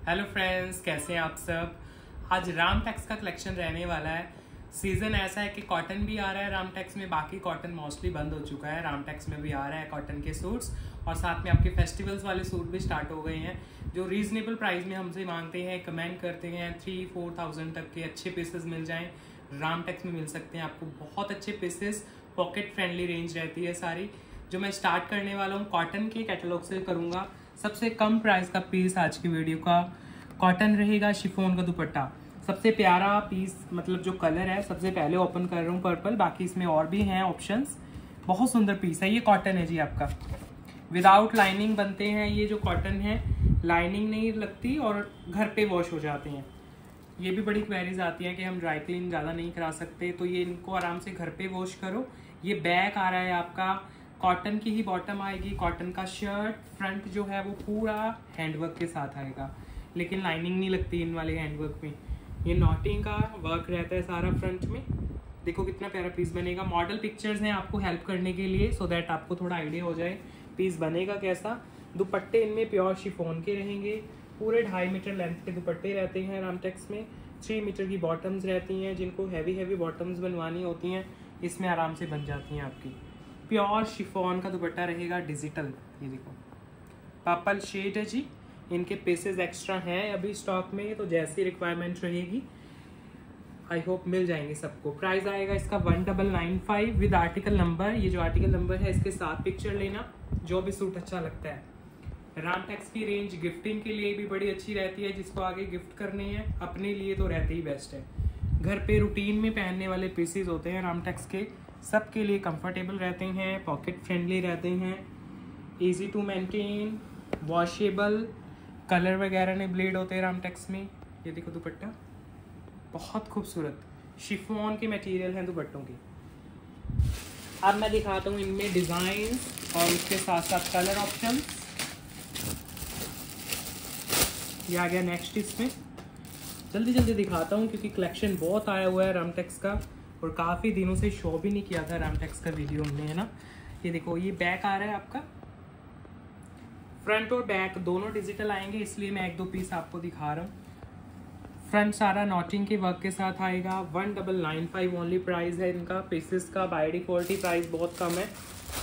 Hello friends, कैसे हैं आप सब। आज रामटेक्स का कलेक्शन रहने वाला है। सीज़न ऐसा है कि कॉटन भी आ रहा है रामटेक्स में, बाकी कॉटन मोस्टली बंद हो चुका है। रामटेक्स में भी आ रहा है कॉटन के सूट्स और साथ में आपके फेस्टिवल्स वाले सूट भी स्टार्ट हो गए हैं जो रीजनेबल प्राइस में हमसे मांगते हैं, कमेंट करते हैं। 3-4 थाउजेंड तक के अच्छे पीसेस मिल जाएं रामटेक्स में मिल सकते हैं आपको। बहुत अच्छे पीसेस, पॉकेट फ्रेंडली रेंज रहती है सारी। जो मैं स्टार्ट करने वाला हूँ कॉटन के कैटलॉग से करूँगा। सबसे कम प्राइस का पीस आज की वीडियो का कॉटन रहेगा, शिफॉन का दुपट्टा। सबसे प्यारा पीस, मतलब जो कलर है, सबसे पहले ओपन कर रहा हूँ पर्पल, बाकी इसमें और भी हैं ऑप्शंस। बहुत सुंदर पीस है। ये कॉटन है जी आपका, विदाउट लाइनिंग बनते हैं। ये जो कॉटन है लाइनिंग नहीं लगती और घर पे वॉश हो जाते हैं। ये भी बड़ी क्वेरीज आती है कि हम ड्राई क्लीन ज़्यादा नहीं करा सकते, तो ये इनको आराम से घर पे वॉश करो। ये बैक आ रहा है आपका, कॉटन की ही बॉटम आएगी, कॉटन का शर्ट। फ्रंट जो है वो पूरा हैंडवर्क के साथ आएगा, लेकिन लाइनिंग नहीं लगती इन वाले हैंडवर्क में। ये नॉटिंग का वर्क रहता है सारा फ्रंट में। देखो कितना प्यारा पीस बनेगा। मॉडल पिक्चर्स हैं आपको हेल्प करने के लिए, सो दैट आपको थोड़ा आइडिया हो जाए पीस बनेगा कैसा। दुपट्टे इनमें प्योर शिफॉन के रहेंगे। पूरे 2.5 मीटर लेंथ के दुपट्टे रहते हैं रामटेक्स में। 3 मीटर की बॉटम्स रहती हैं। जिनको हैवी बॉटम्स बनवानी होती हैं इसमें आराम से बन जाती हैं आपकी। प्योर शिफॉन का दुपट्टा रहेगा डिजिटल। ये देखो पर्पल शेड है जी। इनके पीसेस एक्स्ट्रा हैं अभी स्टॉक में, तो जैसी रिक्वायरमेंट रहेगी आई होप मिल जाएंगे सबको। प्राइस आएगा इसका 1995 विद आर्टिकल नंबर। ये जो आर्टिकल नंबर है इसके साथ पिक्चर लेना, जो भी सूट अच्छा लगता है। रामटेक्स की रेंज गिफ्टिंग के लिए भी बड़ी अच्छी रहती है। जिसको आगे गिफ्ट करनी है, अपने लिए तो रहते ही बेस्ट है। घर पे रूटीन में पहनने वाले पीसेस होते हैं रामटेक्स के, सबके लिए कंफर्टेबल रहते हैं, पॉकेट फ्रेंडली रहते हैं, easy to maintain, washable. Colour वगैरह ने ब्लेड होते हैं रामटेक्स में। ये देखो दुपट्टा बहुत खूबसूरत शिफॉन के मटेरियल हैं दुपट्टों की। अब मैं दिखाता हूँ इनमें डिजाइन और उसके साथ साथ कलर ऑप्शन। ये आ गया नेक्स्ट। इसमें जल्दी दिखाता हूँ क्योंकि कलेक्शन बहुत आया हुआ है रामटेक्स का और काफ़ी दिनों से शो भी नहीं किया था रामटेक्स का वीडियो हमने, है ना। ये देखो ये बैक आ रहा है आपका। फ्रंट और बैक दोनों डिजिटल आएंगे, इसलिए मैं 1-2 पीस आपको दिखा रहा हूँ। फ्रंट सारा नॉटिंग के वर्क के साथ आएगा। 1995 ओनली प्राइस है इनका। पीसेस का बाय डिफॉल्ट ही प्राइस बहुत कम है।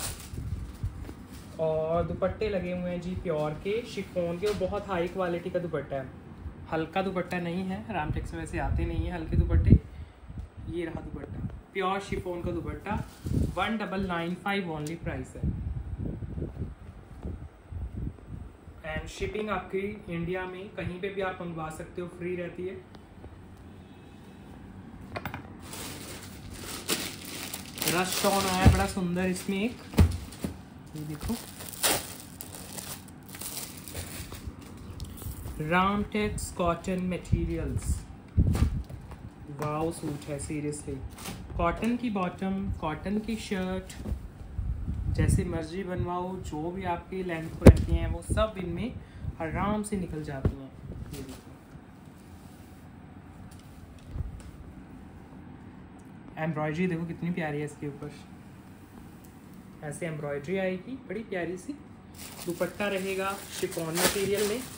और दुपट्टे लगे हुए हैं जी प्योर के शिफॉन के, और बहुत हाई क्वालिटी का दुपट्टा है। हल्का दुपट्टा नहीं है, रामटेक्स में वैसे आते नहीं है हल्के दुपट्टे। ये रहा दुपट्टा, प्योर शिफॉन का दुपट्टा। 1995 ओनली प्राइस है। एंड शिपिंग आपकी इंडिया में कहीं पे भी आप मंगवा सकते हो, फ्री रहती है। रश ऑन आया बड़ा सुंदर इसमें एक, ये देखो Ramtex cotton materials. Wow suit है सीरियसली। कॉटन की बॉटम, कॉटन की शर्ट, जैसे मर्जी बनवाओ, जो भी आपकी लेंथ को रहती हैं वो सब इनमें आराम से निकल जाती हैं। ये देखो एम्ब्रॉयडरी देखो कितनी प्यारी है इसके ऊपर, ऐसे एम्ब्रॉयडरी आएगी बड़ी प्यारी सी। दुपट्टा रहेगा शिफॉन मटेरियल में।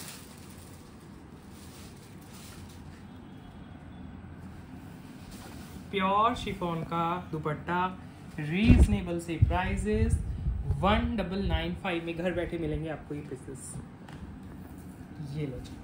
प्योर शिफॉन का दुपट्टा, रीजनेबल से प्राइजेस। 1995 में घर बैठे मिलेंगे आपको ये पीसेस। ये लो जी,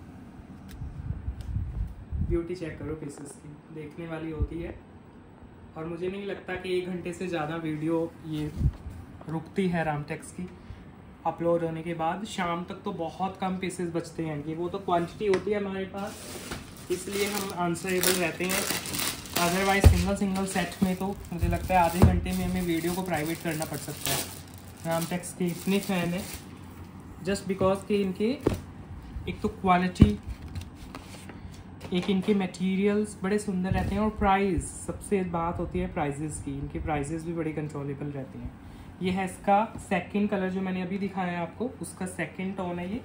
ब्यूटी चेक करो पीसेस की, देखने वाली होती है। और मुझे नहीं लगता कि 1 घंटे से ज़्यादा वीडियो ये रुकती है रामटेक्स की अपलोड होने के बाद। शाम तक तो बहुत कम पीसेस बचते हैं, ये वो तो क्वांटिटी होती है हमारे पास, इसलिए हम आंसरेबल रहते हैं। अदरवाइज सिंगल सेट में तो मुझे लगता है आधे घंटे में हमें वीडियो को प्राइवेट करना पड़ सकता है। रामटेक्स के इतने फैन है जस्ट बिकॉज कि इनके एक तो क्वालिटी, एक इनके मटेरियल्स बड़े सुंदर रहते हैं, और प्राइस सबसे बात होती है प्राइजेस की। इनके प्राइजेस भी बड़े कंट्रोलेबल रहते हैं। ये है इसका सेकंड कलर जो मैंने अभी दिखाया है आपको, उसका सेकंड टोन है ये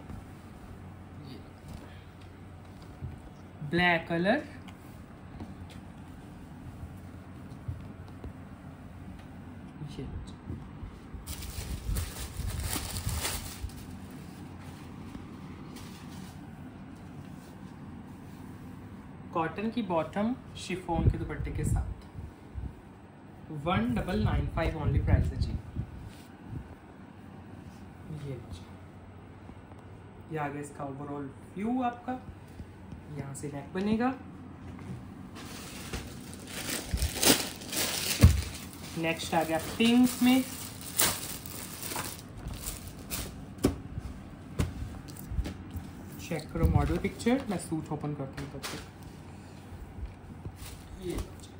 ब्लैक कलर। कॉटन की बॉटम शिफॉन के दुपट्टे के साथ 1995 ओनली प्राइस है जी। ये आ गया इसका ओवरऑल व्यू आपका। यहाँ से नेक बनेगा, नेक्स्ट आ गया पिंक में, चेक करो मॉडल पिक्चर। मैं सूट ओपन करता हूँ तब तक। ये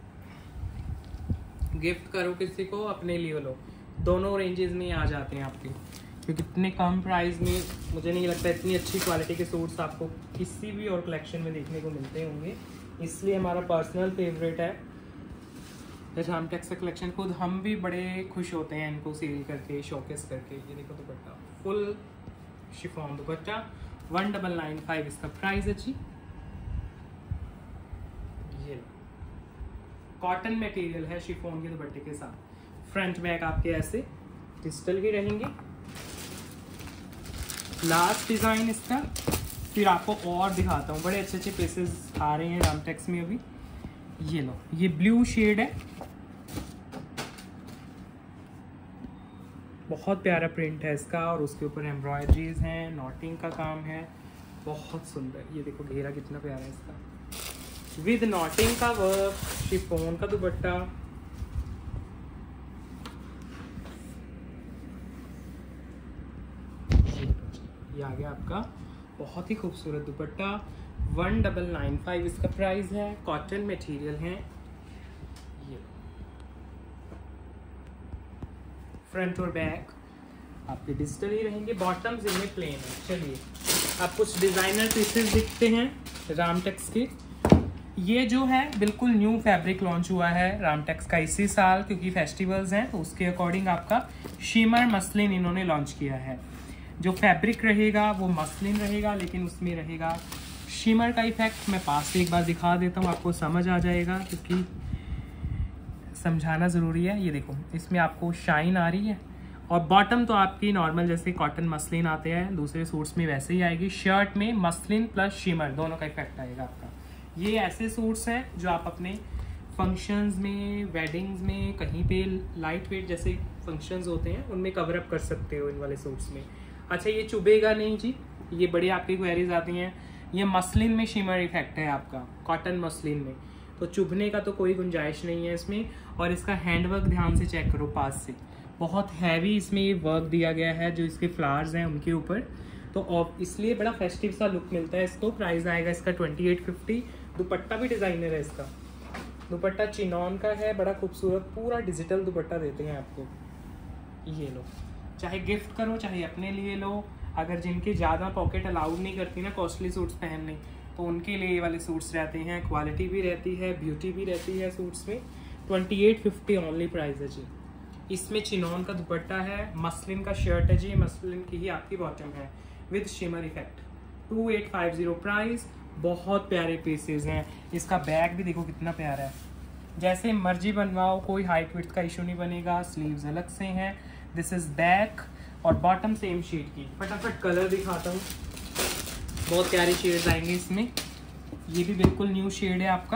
गिफ्ट करो किसी को, अपने लिए लो, दोनों रेंजेस में आ जाते हैं आपके, क्योंकि इतने कम प्राइस में मुझे नहीं लगता इतनी अच्छी क्वालिटी के सूट्स आपको किसी भी और कलेक्शन में देखने को मिलते होंगे। इसलिए हमारा पर्सनल फेवरेट है रामटेक्स का कलेक्शन। खुद हम भी बड़े खुश होते हैं इनको सेल करके, शोकेस करके। ये देखो दुपट्टा, फुल शिफॉन दुपट्टा, 1995 इसका प्राइस है जी। ये कॉटन मटेरियल है शिफॉन के दुपट्टे के साथ। फ्रंट बैक आपके ऐसे डिजिटल के रहेंगे। लास्ट डिज़ाइन इसका, फिर आपको और दिखाता हूँ। बड़े अच्छे अच्छे पीसेस आ रहे हैं रामटेक्स में अभी। ये लो, ये ब्लू शेड है, बहुत प्यारा प्रिंट है इसका, और उसके ऊपर एम्ब्रॉयडरीज हैं, नॉटिंग का काम है, बहुत सुंदर। ये देखो घेरा कितना प्यारा है इसका, विद नॉटिंग का वर्क, शिफॉन का दुपट्टा। ये आ गया आपका बहुत ही खूबसूरत दुपट्टा, 1995 इसका प्राइस है। कॉटन मटेरियल है। ये फ्रंट और बैक आपके डिजिटल ही रहेंगे, बॉटम्स इनमें प्लेन है। चलिए अब कुछ डिज़ाइनर पीसेस दिखते हैं रामटेक्स के। ये जो है बिल्कुल न्यू फैब्रिक लॉन्च हुआ है रामटेक्स का इसी साल, क्योंकि फेस्टिवल्स हैं तो उसके अकॉर्डिंग आपका शिमर मसलिन इन्होंने लॉन्च किया है। जो फैब्रिक रहेगा वो मसलिन रहेगा, लेकिन उसमें रहेगा शिमर का इफेक्ट। मैं पास से एक बार दिखा देता हूँ, आपको समझ आ जाएगा, क्योंकि समझाना ज़रूरी है। ये देखो, इसमें आपको शाइन आ रही है, और बॉटम तो आपकी नॉर्मल जैसे कॉटन मसलिन आते हैं दूसरे सूट्स में वैसे ही आएगी। शर्ट में मसलिन प्लस शिमर दोनों का इफेक्ट आएगा आपका। ये ऐसे सूट्स हैं जो आप अपने फंक्शंस में, वेडिंग्स में, कहीं पे लाइट वेट जैसे फंक्शंस होते हैं उनमें कवर अप कर सकते हो इन वाले सूट्स में। अच्छा, ये चुभेगा नहीं जी, ये बड़ी आपकी क्वेरीज आती हैं। ये मसलिन में शिमर इफेक्ट है आपका, कॉटन मसलिन में, तो चुभने का तो कोई गुंजाइश नहीं है इसमें। और इसका हैंडवर्क ध्यान से चेक करो पास से, बहुत हैवी इसमें ये वर्क दिया गया है जो इसके फ्लावर्स हैं उनके ऊपर, तो इसलिए बड़ा फेस्टिव सा लुक मिलता है इसको। प्राइस आएगा इसका 2850। दुपट्टा भी डिज़ाइनर है इसका, दुपट्टा चिनॉन का है, बड़ा खूबसूरत, पूरा डिजिटल दुपट्टा देते हैं आपको। ये लो, चाहे गिफ्ट करो चाहे अपने लिए लो। अगर जिनके ज़्यादा पॉकेट अलाउड नहीं करती ना कॉस्टली सूट्स पहनने, तो उनके लिए ये वाले सूट्स रहते हैं। क्वालिटी भी रहती है, ब्यूटी भी रहती है सूट्स में। 2850 ओनली प्राइस है जी। इसमें चिनॉन का दुपट्टा है, मसलिन का शर्ट है जी, मसलिन की ही आपकी बॉटम है विद शिमर इफेक्ट। 2850 प्राइस। बहुत प्यारे पीसेज हैं। इसका बैग भी देखो कितना प्यारा है, जैसे मर्जी बनवाओ, कोई हाइट विड्थ का इशू नहीं बनेगा। स्लीव्स अलग से हैं। दिस इज बैक, और बॉटम सेम शेड की। फटाफट कलर दिखाता हूँ, बहुत प्यारी शेड्स आएंगे इसमें। ये भी बिल्कुल न्यू शेड है आपका,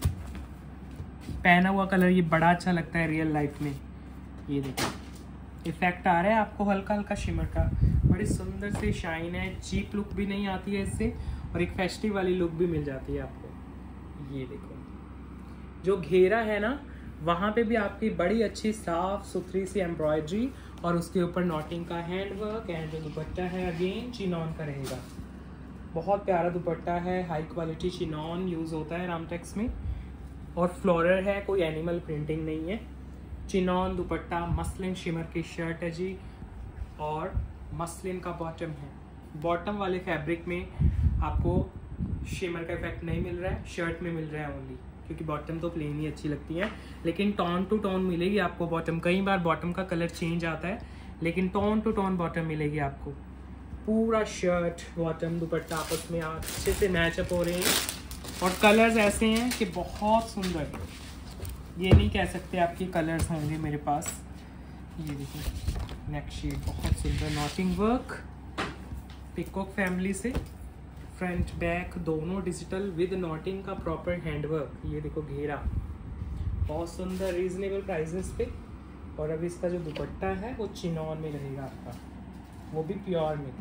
पहना हुआ कलर ये बड़ा अच्छा लगता है रियल लाइफ में। ये देखो इफेक्ट आ रहा है आपको हल्का हल्का शिमर का, बड़ी सुंदर से शाइन है, चीप लुक भी नहीं आती है इससे, और एक फेस्टिव वाली लुक भी मिल जाती है आपको। ये देखो, जो घेरा है ना वहाँ पे भी आपकी बड़ी अच्छी साफ सुथरी सी एम्ब्रॉयडरी, और उसके ऊपर नॉटिंग का हैंडवर्क। एंड जो दुपट्टा है अगेन चिनॉन का रहेगा, बहुत प्यारा दुपट्टा है, हाई क्वालिटी चिनॉन यूज़ होता है रामटेक्स में, और फ्लोरल है, कोई एनिमल प्रिंटिंग नहीं है। चिनॉन दुपट्टा, मसलिन शिमर की शर्ट है जी, और मसलिन का बॉटम है। बॉटम वाले फैब्रिक में आपको शिमर का इफेक्ट नहीं मिल रहा है, शर्ट में मिल रहा है ओनली, क्योंकि बॉटम तो प्लेन ही अच्छी लगती है, लेकिन टोन टू टोन मिलेगी आपको बॉटम। कई बार बॉटम का कलर चेंज आता है, लेकिन टोन टू टोन बॉटम मिलेगी आपको। पूरा शर्ट बॉटम दुपट्टा आपस में अच्छे से मैचअप हो रहे हैं, और कलर्स ऐसे हैं कि बहुत सुंदर। ये नहीं कह सकते आपके कलर्स होंगे मेरे पास। ये देखो नेक शेड बहुत सुंदर, नॉटिंग वर्क, पिकॉक फैमिली से फ्रंट बैक दोनों डिजिटल विद नॉटिंग का प्रॉपर हैंडवर्क। ये देखो घेरा बहुत सुंदर, रीजनेबल प्राइसेस पे। और अब इसका जो दुपट्टा है वो चिनॉन में रहेगा आपका, वो भी प्योर में।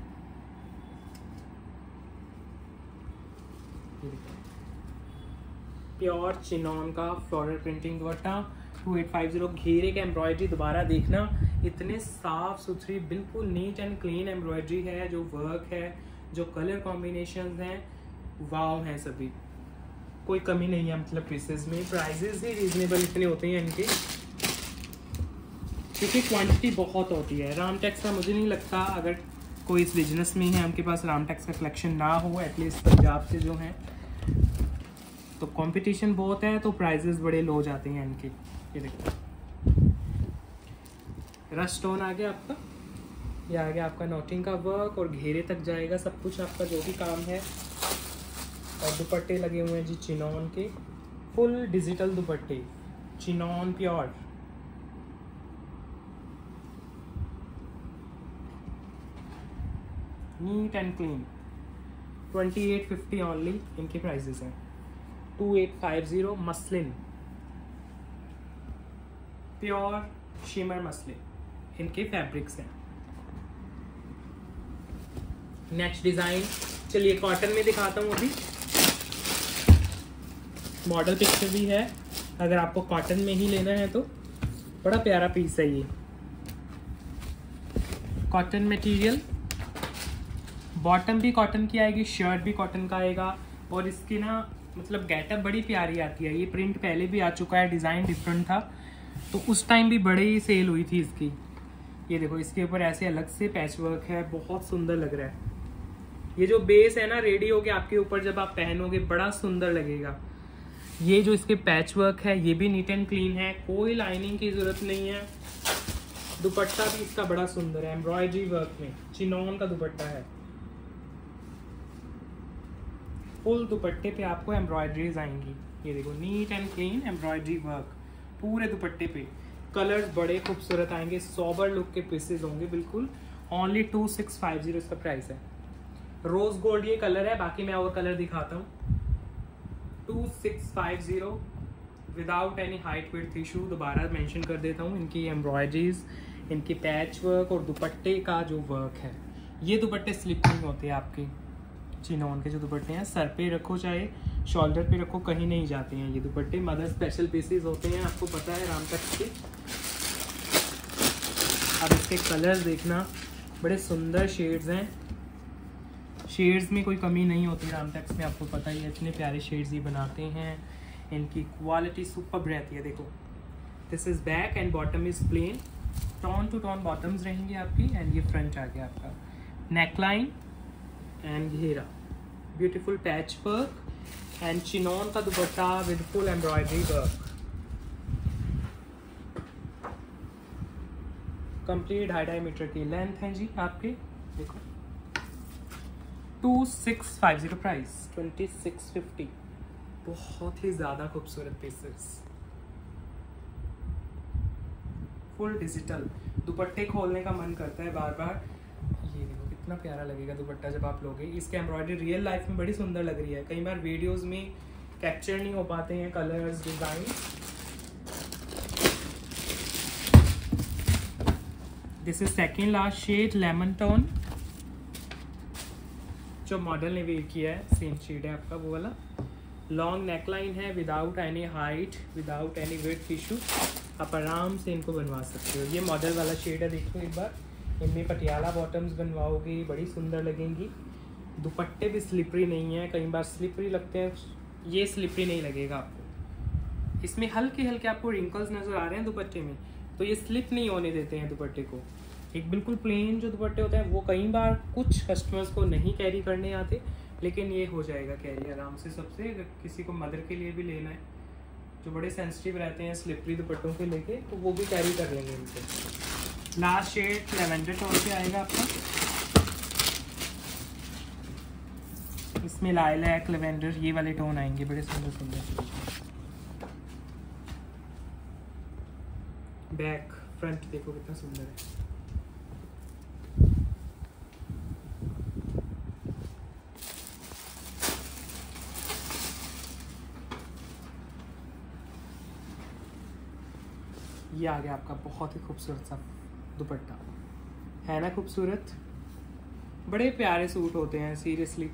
प्योर चिनॉन का फ्लोरल प्रिंटिंग दुपट्टा 2850। घेरे का एम्ब्रॉयडरी दोबारा देखना, इतने साफ सुथरी बिल्कुल नीट एंड क्लीन एम्ब्रॉयडरी है। जो वर्क है, जो कलर कॉम्बिनेशंस हैं, वाव हैं सभी, कोई कमी नहीं है मतलब पीसेस में। प्राइजेस ही रीजनेबल इतने होते हैं इनके, क्योंकि क्वांटिटी बहुत होती है। रामटेक्स का मुझे नहीं लगता अगर कोई इस बिजनेस में है उनके पास रामटेक्स का कलेक्शन ना हो, एटलीस्ट पंजाब से जो हैं, तो कंपटीशन बहुत है, तो प्राइजेस बड़े लो हो जाते हैं इनके। ये देखो रश टोन आ गया आपका, ये आ गया आपका नोटिंग का वर्क और घेरे तक जाएगा सब कुछ आपका जो भी काम है। और दुपट्टे लगे हुए हैं जी चिनॉन के, फुल डिजिटल दुपट्टे, chinon pure. Neat and clean. 2850 only इनके प्राइजेस हैं। 2850 मसलिन, प्योर शिमर मसलिन इनके फैब्रिक्स हैं। नेक्स्ट डिजाइन, चलिए कॉटन में दिखाता हूँ। अभी मॉडल पिक्चर भी है, अगर आपको कॉटन में ही लेना है तो। बड़ा प्यारा पीस है ये, कॉटन मटेरियल, बॉटम भी कॉटन की आएगी, शर्ट भी कॉटन का आएगा। और इसकी ना मतलब गेटअप बड़ी प्यारी आती है। ये प्रिंट पहले भी आ चुका है, डिज़ाइन डिफरेंट था, तो उस टाइम भी बड़ी सेल हुई थी इसकी। ये देखो इसके ऊपर ऐसे अलग से पैच वर्क है, बहुत सुंदर लग रहा है। ये जो बेस है ना रेडी होके आपके ऊपर जब आप पहनोगे बड़ा सुंदर लगेगा। ये जो इसके पैच वर्क है ये भी नीट एंड क्लीन है, कोई लाइनिंग की जरूरत नहीं है। दुपट्टा भी इसका बड़ा सुंदर है, एम्ब्रॉयडरी वर्क में, चिनॉन का दुपट्टा है। फुल दुपट्टे पे आपको एम्ब्रॉयडरीज आएंगी। ये देखो neat and clean embroidery work पूरे दुपट्टे पे। कलर्स बड़े खूबसूरत आएंगे, सोबर लुक के पीसेस होंगे बिल्कुल। ओनली 2650 इसका प्राइस है। रोज गोल्ड ये कलर है, बाकी मैं और कलर दिखाता हूँ। 2650 without any height width issue. दोबारा मेंशन कर देता हूँ, इनकी एम्ब्रॉयडरीज, इनकी पैच वर्क और दुपट्टे का जो वर्क है। ये दुपट्टे स्लिपिंग होते हैं आपके चिनॉन के जो दुपट्टे हैं, सर पे रखो चाहे शोल्डर पे रखो कहीं नहीं जाते हैं ये दुपट्टे। मदर स्पेशल पीसेस होते हैं, आपको पता है रामटेक्स के। अब इसके कलर्स देखना, बड़े सुंदर शेड्स हैं। शेड्स में कोई कमी नहीं होती रामटेक्स में, आपको पता ही है, इतने प्यारे शेड्स ये बनाते हैं। इनकी क्वालिटी सुपर रहती है। देखो this is back and bottom is plain, tone to tone bottoms रहेंगी आपकी। एंड ये फ्रंट आ गया आपका, नेकलाइन एंड घेरा, beautiful patch work and chinon का dupatta with full embroidery work. Complete 2.5 metre की लेंथ है जी आपके। देखो 2650 प्राइस, 2650। बहुत ही ज्यादा खूबसूरत पीसेस, फुल डिजिटल। दुपट्टे खोलने का मन करता है बार बार। ये देखो कितना प्यारा लगेगा दुपट्टा जब आप लोगे। इसके एम्ब्रॉयडरी रियल लाइफ में बड़ी सुंदर लग रही है, कई बार वीडियोस में कैप्चर नहीं हो पाते हैं colours, design. This is second last shade, lemon tone. जो मॉडल ने वेयर किया है सेम शेड है आपका वो वाला। लॉन्ग नेकलाइन है, without any height, without any width issue. आप आराम से इनको बनवा सकते हो। ये मॉडल वाला शेड है, देखो एक बार। इनमें पटियाला बॉटम्स बनवाओगे बड़ी सुंदर लगेंगी। दुपट्टे भी स्लिपरी नहीं है, कई बार स्लिपरी लगते हैं, ये स्लिपरी नहीं लगेगा आपको। इसमें हल्के हल्के आपको रिंकल्स नज़र आ रहे हैं दुपट्टे में, तो ये स्लिप नहीं होने देते हैं दुपट्टे को। एक बिल्कुल प्लेन जो दुपट्टे होते हैं वो कई बार कुछ कस्टमर्स को नहीं कैरी करने आते, लेकिन ये हो जाएगा कैरी आराम से सबसे। अगर किसी को मदर के लिए भी लेना है, जो बड़े सेंसिटिव रहते हैं स्लिपरी दुपट्टों के लेके, तो वो भी कैरी कर लेंगे इनसे। लास्ट शेड लेवेंडर टोन पे आएगा आपका। इसमें लाइलैक, लेवेंडर, ये वाले टोन आएंगे बड़े सुंदर सुंदर। बैक फ्रंट देखो कितना सुंदर है। ये आ गया आपका बहुत ही खूबसूरत सा दुपट्टा, है ना खूबसूरत। बड़े प्यारे सूट होते हैं सीरियसली।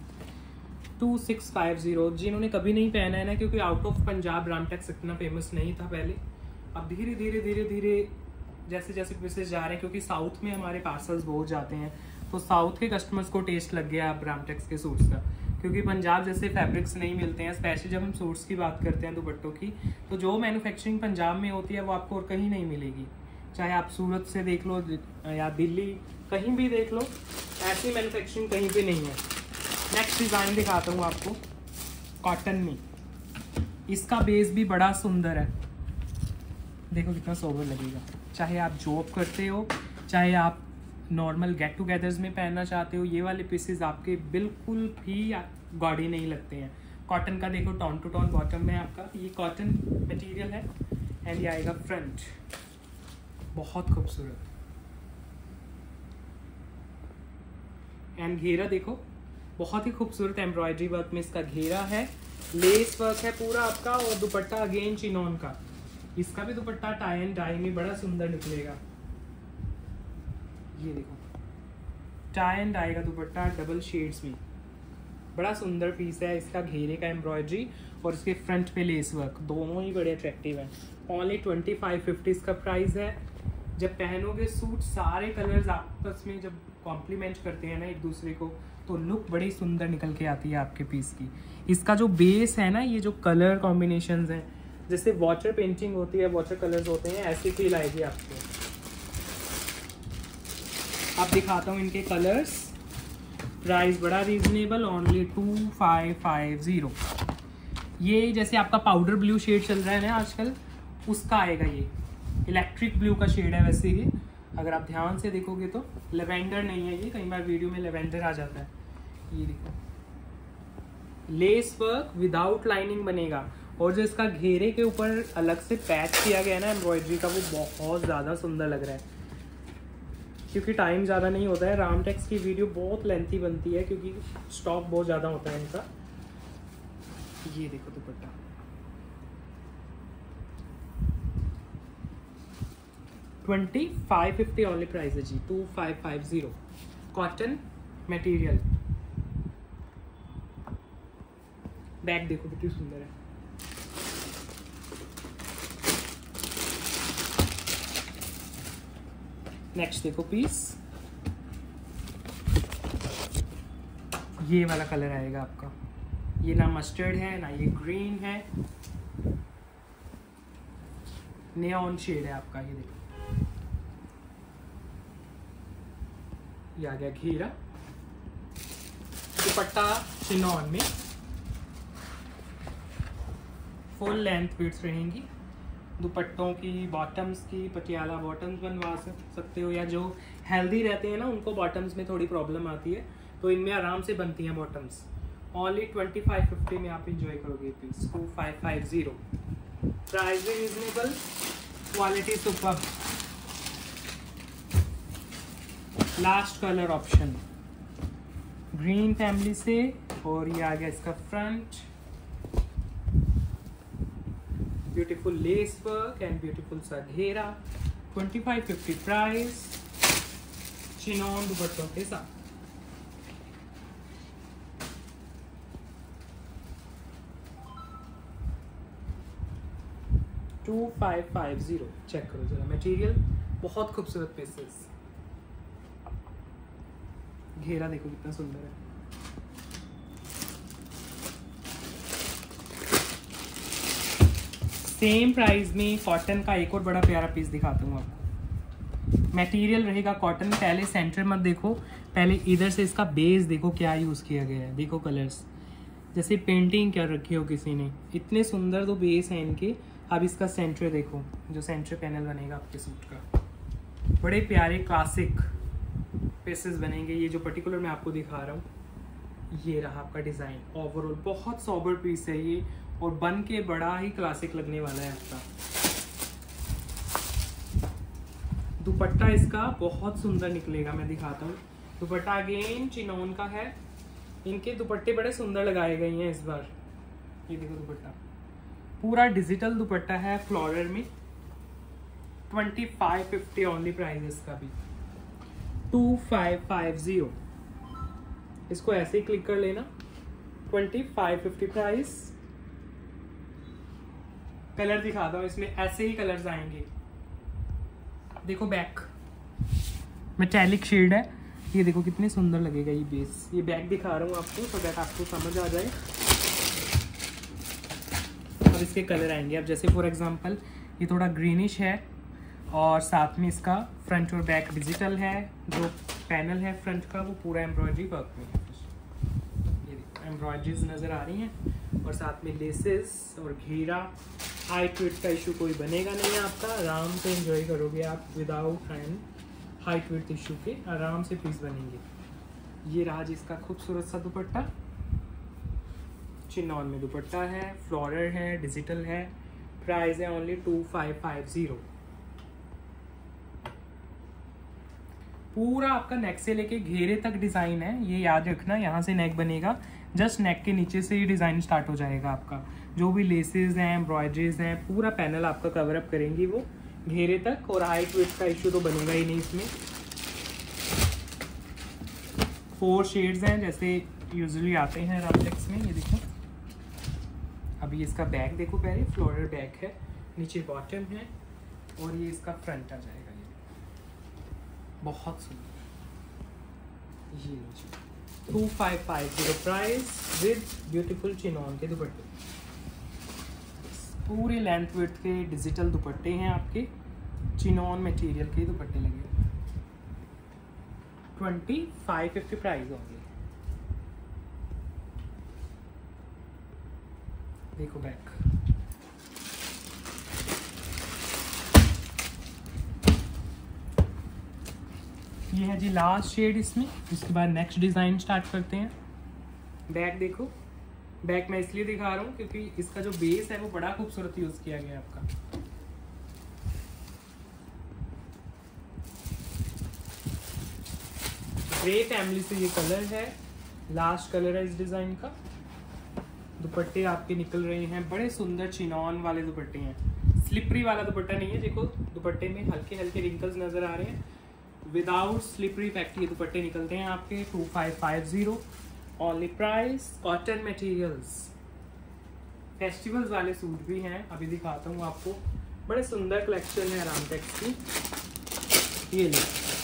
2650, जिन्होंने कभी नहीं पहना है ना, क्योंकि आउट ऑफ पंजाब रामटेक्स इतना फेमस नहीं था पहले, अब धीरे धीरे धीरे धीरे जैसे जैसे पीसेस जा रहे हैं, क्योंकि साउथ में हमारे पार्सल्स बहुत जाते हैं, तो साउथ के कस्टमर्स को टेस्ट लग गया अब रामटेक्स के सूट्स का, क्योंकि पंजाब जैसे फैब्रिक्स नहीं मिलते हैं। स्पेशली जब हम सूट्स की बात करते हैं दुपट्टों की, तो जो मैन्युफैक्चरिंग पंजाब में होती है वो आपको और कहीं नहीं मिलेगी। चाहे आप सूरत से देख लो या दिल्ली, कहीं भी देख लो, ऐसी मैन्युफैक्चरिंग कहीं पे नहीं है। नेक्स्ट डिज़ाइन दिखाता हूँ आपको कॉटन में। इसका बेस भी बड़ा सुंदर है, देखो कितना सोबर लगेगा। चाहे आप जॉब करते हो, चाहे आप नॉर्मल गेट टुगेदर्स में पहनना चाहते हो, ये वाले पीसेस आपके बिल्कुल भी गॉडी नहीं लगते हैं। कॉटन का देखो टॉन टू टॉन बॉटम में आपका, ये कॉटन मटेरियल है एंड ये आएगा फ्रंट, बहुत खूबसूरत। एंड घेरा देखो, बहुत ही खूबसूरत एम्ब्रॉयडरी वर्क में इसका घेरा है, लेस वर्क है पूरा आपका, और दुपट्टा अगेन चिनॉन का। इसका भी दुपट्टा टाई एंड डाई में बड़ा सुंदर निकलेगा। ये देखो टाई एंड डाई का दुपट्टा, डबल शेड्स में, बड़ा सुंदर पीस है। इसका घेरे का एम्ब्रॉयडरी और इसके फ्रंट पे लेस वर्क, दोनों ही बड़े अट्रैक्टिव हैं। ओनली 2550 इसका प्राइस है। जब पहनोगे सूट, सारे कलर्स आपस में जब कॉम्प्लीमेंट करते हैं ना एक दूसरे को, तो लुक बड़ी सुंदर निकल के आती है आपके पीस की। इसका जो बेस है ना, ये जो कलर कॉम्बिनेशंस हैं, जैसे वाटर पेंटिंग होती है, वाटर कलर्स होते हैं, ऐसी फील आएगी आपको। अब दिखाता हूँ इनके कलर्स। प्राइस बड़ा रीजनेबल, ओनली 2550। ये जैसे आपका पाउडर ब्लू शेड चल रहा है ना आजकल, उसका आएगा ये। इलेक्ट्रिक ब्लू का शेड है वैसे ये, अगर आप ध्यान से देखोगे तो। लेवेंडर नहीं है ये, कई बार वीडियो में लेवेंडर आ जाता है। ये देखो लेस वर्क विदाउट लाइनिंग बनेगा, और जो इसका घेरे के ऊपर अलग से पैच किया गया है ना एम्ब्रॉयडरी का, वो बहुत ज़्यादा सुंदर लग रहा है। क्योंकि टाइम ज़्यादा नहीं होता है, रामटेक्स की वीडियो बहुत लेंथी बनती है क्योंकि स्टॉक बहुत ज़्यादा होता है इनका। ये देखो दुपट्टा, $2550 ओनली प्राइस है जी, 2550। Cotton material. बैग देखो कितनी सुंदर है। नेक्स्ट देखो पीस, ये वाला कलर आएगा आपका। ये ना मस्टर्ड है ना ये ग्रीन है, नियॉन शेड है आपका। ये देखो ये आ गया घेरा, दुपट्टा चिनॉन में, फुल लेंथ बिट्स रहेंगी। दुपट्टों की बॉटम्स की पटियाला बॉटम्स बनवा सकते हो, या जो हेल्दी रहते हैं ना उनको बॉटम्स में थोड़ी प्रॉब्लम आती है, तो इनमें आराम से बनती हैं बॉटम्स। ओनली 2550 में आप इंजॉय करोगे पीस। 2550 प्राइस भी reasonable, quality super. Last colour option green family से, और ये आ गया इसका front, beautiful lace work and beautiful सा घेरा। 2550 प्राइस, चिनॉन दुपट्टों के साथ। $2550। चेक करो जरा मटेरियल, बहुत खूबसूरत पीसेस। घेरा देखो कितना सुंदर है। सेम प्राइस में कॉटन का एक और बड़ा प्यारा पीस दिखाता हूँ आपको। मटेरियल रहेगा कॉटन। पहले सेंटर मत देखो, पहले इधर से इसका बेस देखो क्या यूज़ किया गया है। देखो कलर्स जैसे पेंटिंग कर रखी हो किसी ने, इतने सुंदर तो बेस हैं इनके। अब इसका सेंटर देखो, जो सेंटर पैनल बनेगा आपके सूट का, बड़े प्यारे क्लासिक पीसेस बनेंगे। ये जो पर्टिकुलर मैं आपको दिखा रहा हूँ, ये रहा आपका डिज़ाइन। ओवरऑल बहुत सोबर पीस है ये, और बन के बड़ा ही क्लासिक लगने वाला है आपका। दुपट्टा इसका बहुत सुंदर निकलेगा, मैं दिखाता हूँ। दुपट्टा अगेन चिनॉन का है। इनके दुपट्टे बड़े सुंदर लगाए गए हैं इस बार। ये देखो दुपट्टा पूरा डिजिटल दुपट्टा है फ्लोरल में, 2550 ओनली प्राइस इसका भी 2550। इसको ऐसे ही क्लिक कर लेना। 2550 प्राइस। कलर दिखाता हूँ, इसमें ऐसे ही कलर्स आएंगे। देखो बैक मेटेलिक शेड है, ये देखो कितनी सुंदर लगेगा ये बेस। ये बैक दिखा रहा हूँ आपको तो बैक आपको समझ आ जाए। और इसके कलर आएंगे अब, जैसे फॉर एग्जांपल ये थोड़ा ग्रीनिश है और साथ में इसका फ्रंट और बैक डिजिटल है। जो पैनल है फ्रंट का वो पूरा एम्ब्रॉयडरी वर्क में है। ये एम्ब्रॉयडरीज नज़र आ रही हैं और साथ में लेसेस और घेरा। हाइट वेट का इशू कोई बनेगा नहीं है आपका, आराम से एंजॉय करोगे आप without and height weight issue के, आराम से पीस बनेंगे। ये रहा जिसका खूबसूरत सा दुपट्टा, चिनॉन में दुपट्टा है, फ्लोरल है, डिजिटल है। प्राइस है ओनली 2550। पूरा आपका नेक से लेके घेरे तक डिज़ाइन है, ये याद रखना। यहाँ से नेक बनेगा, जस्ट नेक के नीचे से ही डिज़ाइन स्टार्ट हो जाएगा आपका। जो भी लेसेस हैं, एम्ब्रॉयडरीज हैं, पूरा पैनल आपका कवर अप करेंगी वो घेरे तक। और हाइट वेट का इशू तो बनेगा ही नहीं इसमें। 4 शेड्स हैं जैसे यूजुअली आते हैं रामटेक्स में। ये देखो अभी इसका बैक देखो, पहले फ्लोरल बैक है, नीचे बॉटम है और ये इसका फ्रंट आ जाएगा। ये बहुत सुंदर। ये 2550 प्राइस विद ब्यूटीफुल चिनॉन के दुपट्टे। पूरे लेंथ विड्थ के डिजिटल दुपट्टे हैं आपके, चिनॉन मटेरियल के दुपट्टे लगे। 2550 प्राइस होंगे। देखो बैक, ये है जी लास्ट शेड इसमें। इसके बाद नेक्स्ट डिज़ाइन स्टार्ट करते हैं। बैक देखो, बैक मैं इसलिए दिखा रहा हूँ क्योंकि इसका जो बेस है वो बड़ा खूबसूरत यूज किया गया है आपका। ग्रे फैमिली से ये कलर है, लास्ट कलर है इस डिजाइन का। दुपट्टे आपके निकल रहे हैं, बड़े सुंदर चिनॉन वाले दुपट्टे हैं। स्लिपरी वाला दुपट्टा नहीं है, देखो दुपट्टे में हल्के हल्के रिंकल्स नजर आ रहे हैं। विदाउट स्लिपरी इफेक्ट ये दुपट्टे निकलते हैं आपके। 2550 only price. Cotton materials, festivals वाले सूट भी हैं, अभी दिखाता हूँ आपको। बड़े सुंदर कलेक्शन है रामटेक्स की। ये ले,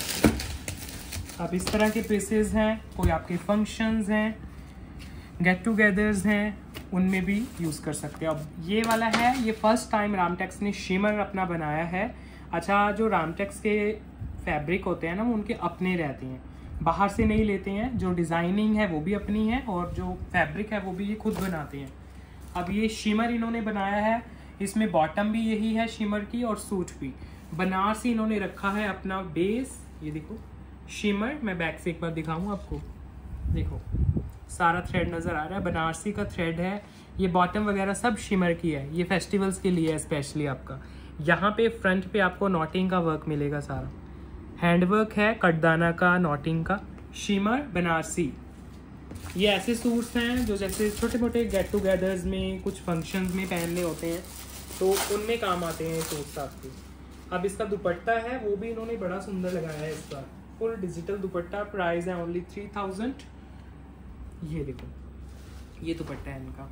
अब इस तरह के पीसेस हैं, कोई आपके फंक्शंस हैं, गेट टुगेदर्स हैं, उनमें भी यूज़ कर सकते हैं। अब ये वाला है, ये फर्स्ट टाइम रामटेक्स ने शिमर अपना बनाया है। अच्छा, जो रामटेक्स के फैब्रिक होते हैं ना वो उनके अपने रहते हैं, बाहर से नहीं लेते हैं। जो डिज़ाइनिंग है वो भी अपनी है और जो फैब्रिक है वो भी ये खुद बनाते हैं। अब ये शिमर इन्होंने बनाया है, इसमें बॉटम भी यही है शिमर की और सूट भी। बनारसी इन्होंने रखा है अपना बेस। ये देखो शिमर, मैं बैक से एक बार दिखाऊँ आपको। देखो सारा थ्रेड नज़र आ रहा है, बनारसी का थ्रेड है। ये बॉटम वगैरह सब शिमर की है, ये फेस्टिवल्स के लिए है स्पेशली आपका। यहाँ पे फ्रंट पे आपको नॉटिंग का वर्क मिलेगा, सारा हैंड वर्क है, कटदाना का, नॉटिंग का, शिमर बनारसी। ये ऐसे सूट्स हैं जो जैसे छोटे मोटे गेट टुगेदर्स में, कुछ फंक्शंस में पहनने होते हैं तो उनमें काम आते हैं सूट्स आपके। अब इसका दुपट्टा है वो भी इन्होंने बड़ा सुंदर लगाया है इस बार, फुल डिजिटल दुपट्टा। प्राइस है ओनली 3000। ये देखो ये दुपट्टा है इनका,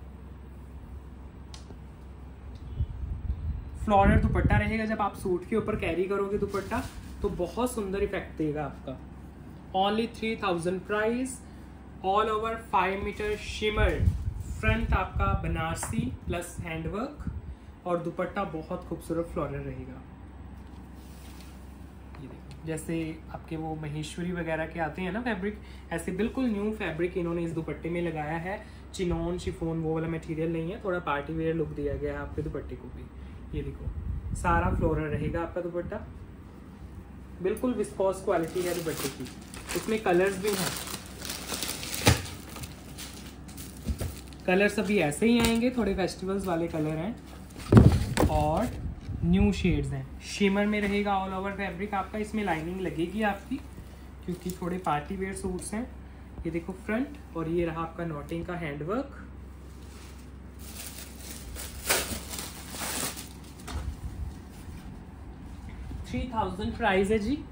फ्लोरल दुपट्टा रहेगा। जब आप सूट के ऊपर कैरी करोगे दुपट्टा तो बहुत सुंदर इफेक्ट देगा आपका। Only 3000 price. All over 5 metre shimmer, front आपका बनारसी प्लस हैंडवर्क और दुपट्टा बहुत खूबसूरत फ्लोरल रहेगा। ये देखो जैसे आपके वो महेश्वरी वगैरह के आते हैं ना फैब्रिक, ऐसे बिल्कुल न्यू फैब्रिक इन्होंने इस दुपट्टे में लगाया है। चिनॉन शिफोन वो वाला मटेरियल नहीं है, थोड़ा पार्टी वेयर लुक दिया गया है आपके दुपट्टे को भी। ये देखो सारा फ्लोरल रहेगा आपका दुपट्टा, बिल्कुल विस्कोस क्वालिटी है दुपट्टे की। इसमें कलर्स भी हैं, कलर्स अभी ऐसे ही आएंगे, थोड़े फेस्टिवल्स वाले कलर हैं और न्यू शेड्स हैं। शिमर में रहेगा ऑल ओवर फैब्रिक आपका, इसमें लाइनिंग लगेगी आपकी क्योंकि थोड़े पार्टी वेयर सूट्स हैं। ये देखो फ्रंट, और ये रहा आपका नॉटिंग का हैंडवर्क। 3000 प्राइस है जी।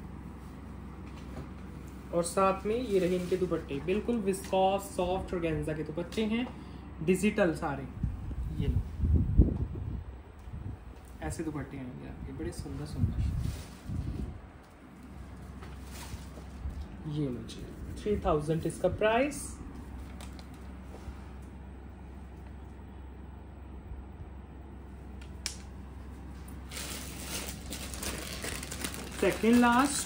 और साथ में ये रहे इनके दुपट्टे, बिल्कुल विस्कॉस सॉफ्ट ऑर्गेन्जा के दुपट्टे हैं, डिजिटल सारे। ये लो, ऐसे दुपट्टे आएंगे आपके बड़े सुंदर सुंदर। ये लो जी 3000 इसका प्राइस। सेकेंड लास्ट,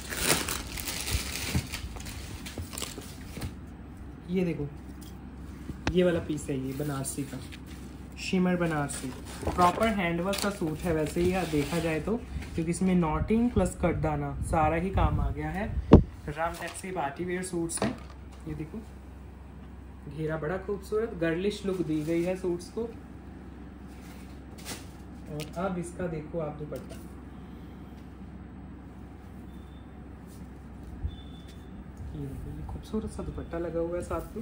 ये देखो ये वाला पीस है, ये बनारसी का शिमर बनारसी प्रॉपर हैंडवर्क का सूट है वैसे ही देखा जाए तो, क्योंकि इसमें नॉटिंग प्लस कटदाना सारा ही काम आ गया है। रामटेक्स के पार्टी वेयर सूट्स हैं। ये देखो घेरा बड़ा खूबसूरत गर्लिश लुक दी गई है सूट्स को। और अब इसका देखो आप दुपट्टा, ये खूबसूरत सा दुपट्टा लगा हुआ है साथ में।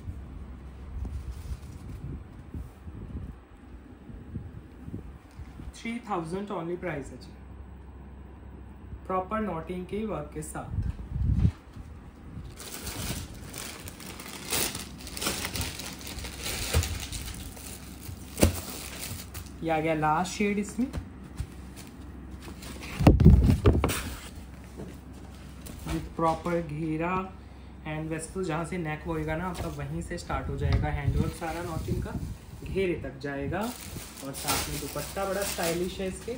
$3000 ओनली प्राइस है जी, प्रॉपर नॉटिंग के वर्क के साथ। ये आ गया लास्ट शेड इसमें, विथ प्रॉपर घेरा एंड वैसे तो जहाँ से नेक होएगा ना आपका वहीं से स्टार्ट हो जाएगा हैंडवर्क सारा नॉटिंग का, घेरे तक जाएगा। और साथ में दुपट्टा बड़ा स्टाइलिश है इसके।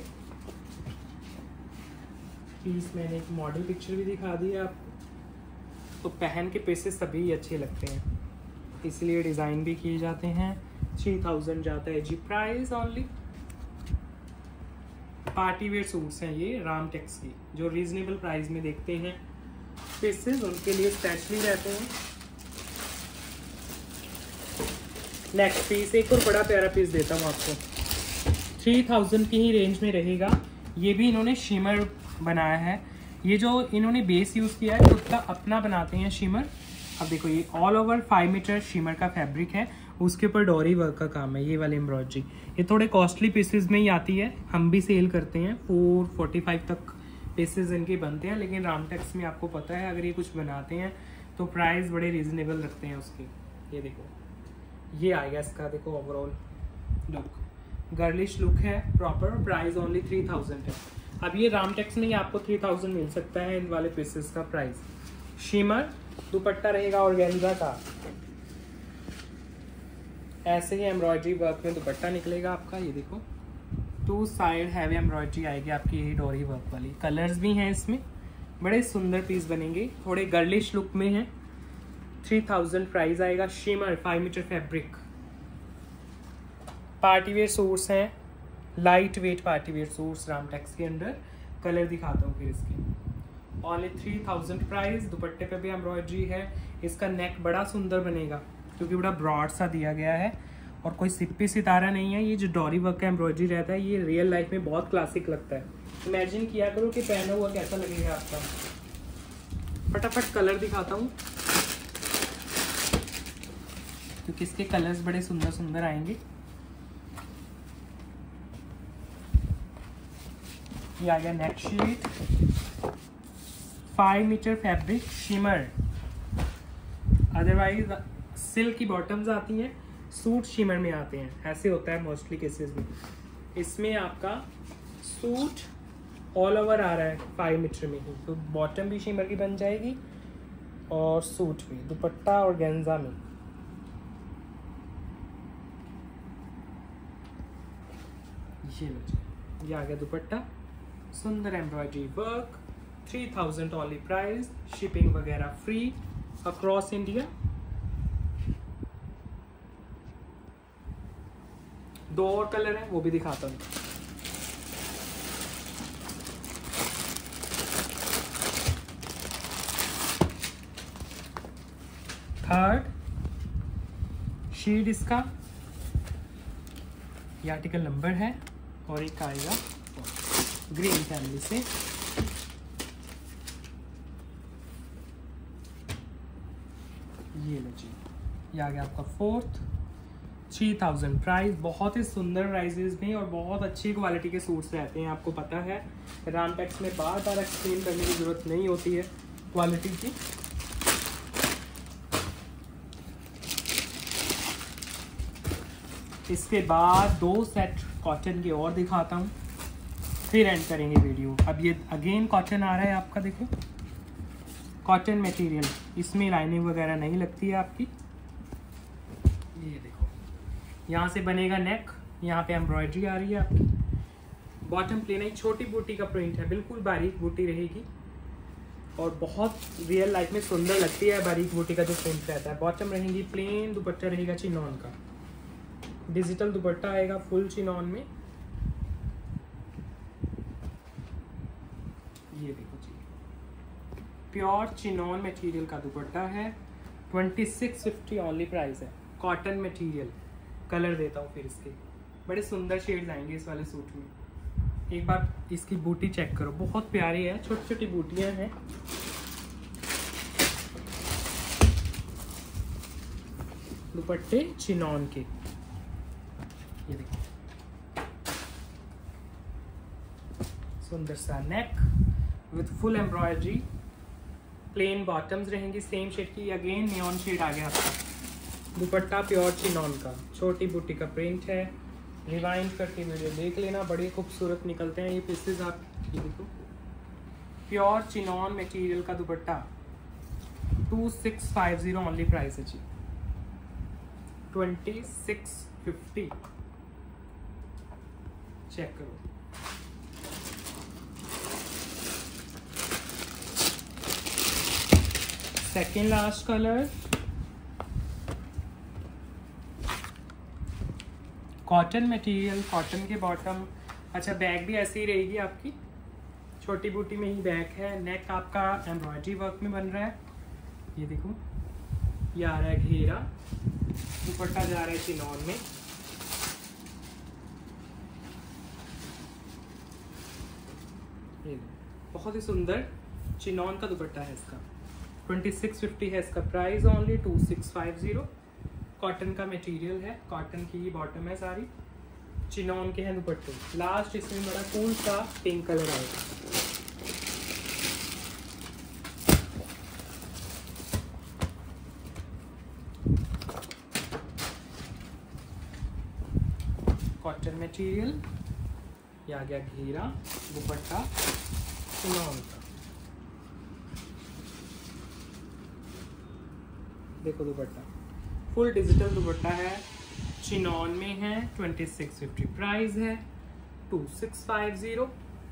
पीस मैंने एक मॉडल पिक्चर भी दिखा दी है आपको, तो पहन के पीसेस सभी अच्छे लगते हैं, इसलिए डिज़ाइन भी किए जाते हैं। 3000 जाता है जी price only. Party wear suits हैं ये रामटेक्स की, जो रीजनेबल प्राइस में देखते हैं पीसेस उनके लिए स्पेशली रहते हैं। नेक्स्ट पीस, एक और बड़ा प्यारा पीस देता हूँ आपको, 3000 की ही रेंज में रहेगा। ये भी इन्होंने शिमर बनाया है, ये जो इन्होंने बेस यूज़ किया है खुद का अपना बनाते हैं शिमर। अब देखो ये ऑल ओवर 5 मीटर शिमर का फैब्रिक है, उसके ऊपर डोरी वर्क का काम है, ये वाली एम्ब्रॉयडरी। ये थोड़े कॉस्टली पीसेस में ही आती है, हम भी सेल करते हैं, 445 तक पीसेस इनके बनते हैं। लेकिन रामटेक्स में आपको पता है अगर ये कुछ बनाते हैं तो प्राइस बड़े रीजनेबल रखते हैं उसके। ये देखो ये आएगा इसका, देखो ओवरऑल लुक गर्लिश लुक है प्रॉपर, प्राइस ओनली 3000 है। अब ये रामटेक्स में ही आपको 3000 मिल सकता है इन वाले पीसेस का प्राइस। शिमर दुपट्टा रहेगा ऑर्गेन्जा का, ऐसे ही एम्ब्रॉयडरी वर्क में दुपट्टा निकलेगा आपका। ये देखो 2 साइड हैवी एम्ब्रॉयडरी आएगी आपकी, यही डोरी वर्क वाली। कलर्स भी हैं इसमें, बड़े सुंदर पीस बनेंगे, थोड़े गर्लिश लुक में है। 3000 प्राइस आएगा। Shimmer 5 metre fabric, party wear suits हैं, light weight party wear suits Ramtex के अंडर। कलर दिखाता हूँ फिर इसके। Only 3000 price. दुपट्टे पे भी एम्ब्रॉयडरी है, इसका नेक बड़ा सुंदर बनेगा क्योंकि बड़ा ब्रॉड सा दिया गया है और कोई सिप्पी सितारा नहीं है। ये जो डोरी वर्क का एम्ब्रॉयडरी रहता है ये रियल लाइफ में बहुत क्लासिक लगता है। इमेजिन किया करो कि पहना हुआ कैसा लगेगा आपका। फटाफट कलर दिखाता हूँ क्योंकि इसके कलर्स बड़े सुंदर सुंदर आएंगे। ये आ गया neck sheet, 5 metre fabric shimmer. Otherwise silk की बॉटम्स आती हैं, सूट शिमर में आते हैं, ऐसे होता है मोस्टली केसेस में। इसमें आपका सूट ऑल ओवर आ रहा है 5 मीटर में ही, तो बॉटम भी शिमर की बन जाएगी और सूट भी। दुपट्टा और ऑर्गेन्जा में ये आ गया दुपट्टा, सुंदर embroidery work. 3000 only price, shipping वगैरह फ्री अक्रॉस इंडिया। 2 और कलर है वो भी दिखाता हूँ। थर्ड शेड इसका, ये आर्टिकल नंबर है और एक आएगा ग्रीन फैमिली से। ये लो जी, ये आ गया आपका 4th। 3000 प्राइस। बहुत ही सुंदर प्राइजेस में और बहुत अच्छी क्वालिटी के सूट्स रहते हैं, आपको पता है। रामटेक्स में बार बार एक्सप्लेन करने की ज़रूरत नहीं होती है क्वालिटी की। इसके बाद 2 सेट कॉटन के और दिखाता हूँ, फिर एंड करेंगे वीडियो। अब ये अगेन कॉटन आ रहा है आपका, देखो कॉटन मटेरियल, इसमें लाइनिंग वगैरह नहीं लगती है आपकी। ये देखो यहाँ से बनेगा नेक, यहाँ पे एम्ब्रॉयडरी आ रही है आपकी। बॉटम प्लेन है, छोटी बूटी का प्रिंट है, बिल्कुल बारीक बूटी रहेगी और बहुत रियल लाइफ में सुंदर लगती है बारीक बूटी का जो प्रिंट रहता है। बॉटम रहेगी प्लेन, दुपट्टा रहेगा चिनॉन का, डिजिटल दुपट्टा आएगा फुल चिनॉन में। ये देखो जी, प्योर चिनॉन मटेरियल का दुपट्टा है। 2650 ओनली प्राइस है। कॉटन मटेरियल, कलर देता हूँ फिर इसके, बड़े सुंदर शेड्स आएंगे इस वाले सूट में। एक बार इसकी बूटी चेक करो, बहुत प्यारी है, छोटी छोटी बूटियां हैं। दुपट्टे चिनॉन के, ये देखो सुंदर सा neck with full embroidery. Plain bottoms रहेंगी सेम शेड की, अगेन नियॉन शेड आ गया आपका। दुपट्टा प्योर चिनॉन का, छोटी बूटी का प्रिंट है। रिवाइंड करके वीडियो देख लेना, बड़े खूबसूरत निकलते हैं ये पीसेस। आप ये देखो, प्योर चिनॉन मटेरियल का दुपट्टा 2650 ओनली प्राइस है जी, 2650। चेक करो। Second last colour, cotton material, cotton के बॉटम। अच्छा, बैग भी ऐसी ही रहेगी आपकी, छोटी बूटी में ही बैग है। नेक आपका एम्ब्रॉयडरी वर्क में बन रहा है। ये देखो, ये आ रहा है घेरा, दुपट्टा जा रहा है चिनॉन में। ये बहुत ही सुंदर चिनॉन का दुपट्टा है इसका। 2650 है इसका प्राइस, ओनली 2650। कॉटन का मटेरियल है, कॉटन की बॉटम है सारी, चिनॉन के हैं दुपट्टे। लास्ट इसमें बड़ा कूल सा पिंक कलर आएगा। कॉटन मटेरियल, ये आ गया घेरा, दुपट्टा चिनॉन का। देखो दुपट्टा फुल डिजिटल दुपट्टा है, चिनॉन में है। 2650 प्राइस है, 2650।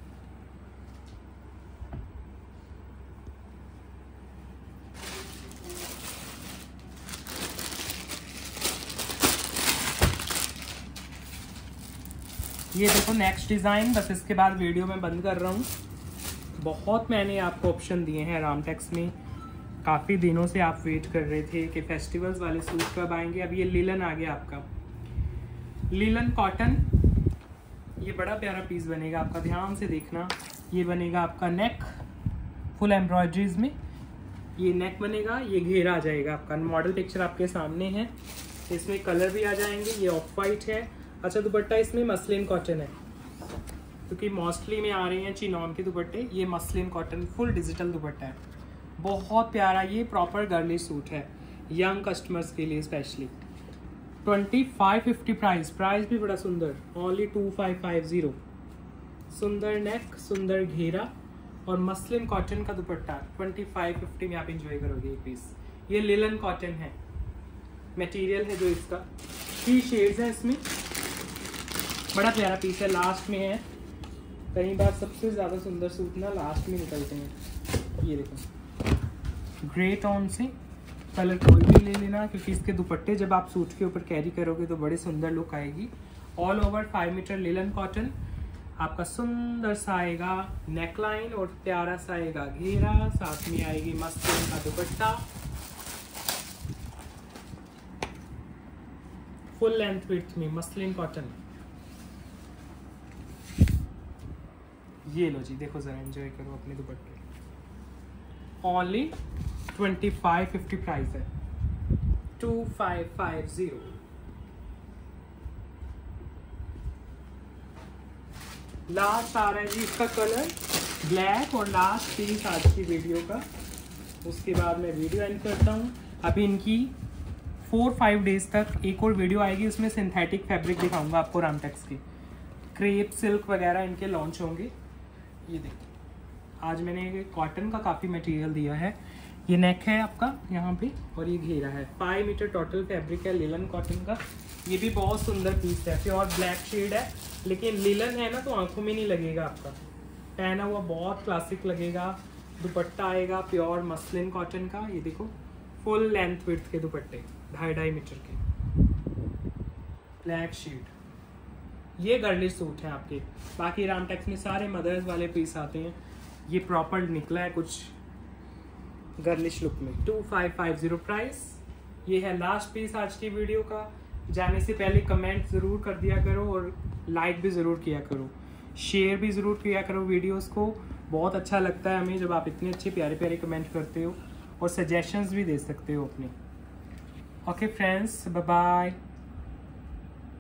ये देखो नेक्स्ट डिज़ाइन, बस इसके बाद वीडियो में बंद कर रहा हूँ। बहुत मैंने आपको ऑप्शन दिए हैं रामटेक्स में, काफ़ी दिनों से आप वेट कर रहे थे कि फेस्टिवल्स वाले सूट कब आएंगे। अब ये लिलन आ गया आपका, लिलन कॉटन। ये बड़ा प्यारा पीस बनेगा आपका, ध्यान से देखना। ये बनेगा आपका नेक फुल एम्ब्रॉयडरीज में, ये नेक बनेगा, ये घेरा आ जाएगा आपका। मॉडल पिक्चर आपके सामने है, इसमें कलर भी आ जाएंगे। ये ऑफ वाइट है। अच्छा, दुपट्टा इसमें मसलिन कॉटन है, क्योंकि मोस्टली में आ रहे हैं चिनॉन के दुपट्टे। ये muslin cotton full digital dupatta है, बहुत प्यारा। ये प्रॉपर गर्ली सूट है, यंग कस्टमर्स के लिए स्पेशली। 2550 प्राइस भी बड़ा सुंदर, ओनली 2550। सुंदर नेक, सुंदर घेरा और मसलिन कॉटन का दुपट्टा। 2550 में आप इंजॉय करोगे ये पीस। ये लिलन कॉटन है, मटेरियल है जो इसका। 3 शेड्स हैं इसमें, बड़ा प्यारा पीस है। लास्ट में है, कई बार सबसे ज़्यादा सुंदर सूट ना लास्ट में निकलते हैं। ये देखो, ग्रे टोन से कलर कोई भी ले लेना, क्योंकि इसके दुपट्टे जब आप सूट के ऊपर कैरी करोगे तो बड़े सुंदर लुक आएगी। All over 5 metre linen cotton आपका सुंदर सा आएगा नेक लाइन और प्यारा सा आएगा घेरा, साथ में आएगी मसलिन का दुपट्टा। फुल लेंथ विड्थ में मसलिन कॉटन। ये लो जी, देखो जरा, एंजॉय करो अपने दुपट्टे। ओनली 2550 प्राइस है, 2550। लास्ट आ रहा है जी इसका कलर ब्लैक और लास्ट पीस आज की वीडियो का। उसके बाद मैं वीडियो एंड करता हूँ। अभी इनकी 4-5 डेज तक एक और वीडियो आएगी, उसमें सिंथेटिक फैब्रिक दिखाऊंगा आपको रामटेक्स के। क्रेप सिल्क वगैरह इनके लॉन्च होंगे। ये देखिए आज मैंने कॉटन का काफ़ी मटेरियल दिया है। ये नेक है आपका यहाँ पे और ये घेरा है। 5 मीटर टोटल फैब्रिक है लिलन कॉटन का। ये भी बहुत सुंदर पीस है, प्योर ब्लैक शेड है, लेकिन लिलन है ना तो आंखों में नहीं लगेगा, आपका पहना हुआ बहुत क्लासिक लगेगा। दुपट्टा आएगा प्योर मसलिन कॉटन का। ये देखो फुल लेंथ विड्थ के दुपट्टे 2.5 मीटर के, ब्लैक शेड। ये गर्लिश सूट है आपके। बाकी रामटेक्स में सारे मदर्स वाले पीस आते हैं। ये प्रॉपर निकला है कुछ गर्लिश लुक में। 2550 प्राइस। ये है लास्ट पीस आज की वीडियो का। जाने से पहले कमेंट ज़रूर कर दिया करो और लाइक भी ज़रूर किया करो, शेयर भी ज़रूर किया करो वीडियोस को। बहुत अच्छा लगता है हमें जब आप इतने अच्छे प्यारे प्यारे कमेंट करते हो और सजेशंस भी दे सकते हो अपने। Okay friends, bye bye.